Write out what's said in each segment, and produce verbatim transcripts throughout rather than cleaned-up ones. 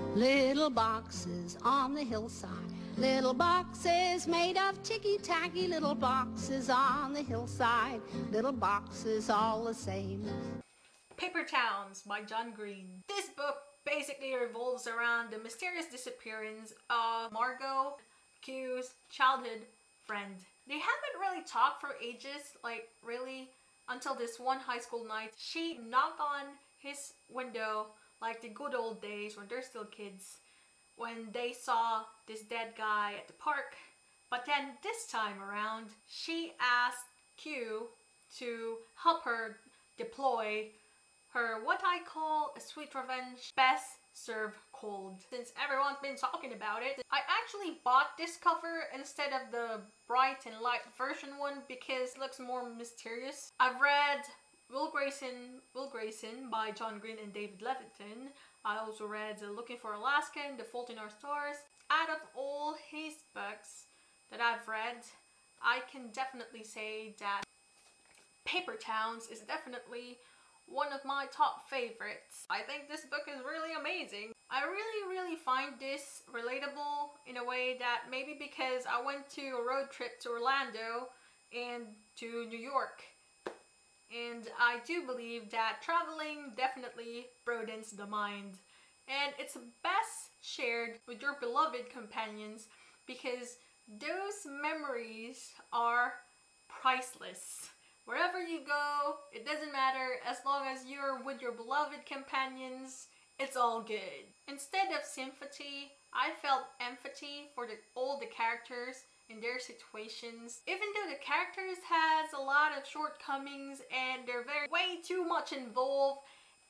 Little boxes on the hillside, little boxes made of ticky-tacky, little boxes on the hillside, little boxes all the same. Paper Towns by John Green. This book basically revolves around the mysterious disappearance of Margot, Q's childhood friend. They haven't really talked for ages, like really, until this one high school night. She knocked on his window like the good old days when they're still kids, when they saw this dead guy at the park. But then this time around, she asked Q to help her deploy her, what I call a sweet revenge, best served cold. Since everyone's been talking about it, I actually bought this cover instead of the bright and light version one because it looks more mysterious. I've read Will Grayson, Will Grayson by John Green and David Levitin. I also read uh, Looking for Alaska and The Fault in Our Stars. Out of all his books that I've read, I can definitely say that Paper Towns is definitely one of my top favorites. I think this book is really amazing. I really, really find this relatable in a way that maybe because I went to a road trip to Orlando and to New York. And I do believe that traveling definitely broadens the mind. And it's best shared with your beloved companions because those memories are priceless. Wherever you go, it doesn't matter, as long as you're with your beloved companions, it's all good. Instead of sympathy, I felt empathy for the, all the characters in their situations. Even though the characters has a lot of shortcomings and they're very way too much involved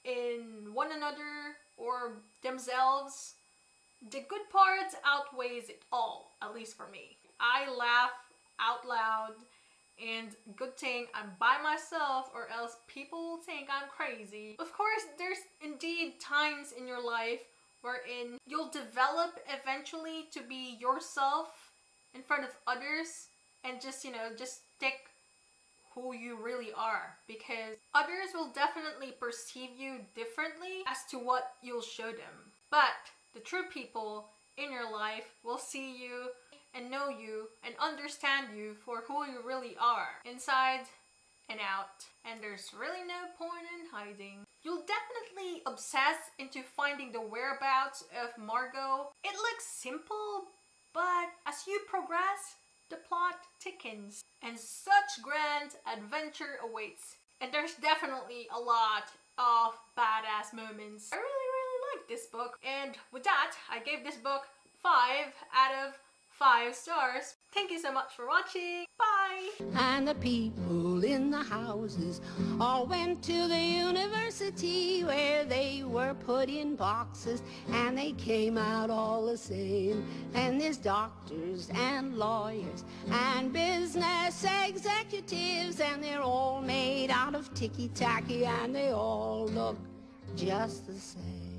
in one another or themselves, the good parts outweighs it all, at least for me. I laugh out loud, and good thing I'm by myself or else people think I'm crazy. Of course, there's indeed times in your life wherein you'll develop eventually to be yourself in front of others and just, you know, just stick who you really are, because others will definitely perceive you differently as to what you'll show them. But the true people in your life will see you and know you and understand you for who you really are, inside and out. And there's really no point in hiding. You'll definitely obsess into finding the whereabouts of Margot. It looks simple, but as you progress, the plot thickens and such grand adventure awaits. And there's definitely a lot of badass moments. I really, really like this book. And with that, I gave this book five out of five stars. Thank you so much for watching. Bye! And the people in the houses all went to the university where they were put in boxes and they came out all the same. And there's doctors and lawyers and business executives, and they're all made out of ticky-tacky and they all look just the same.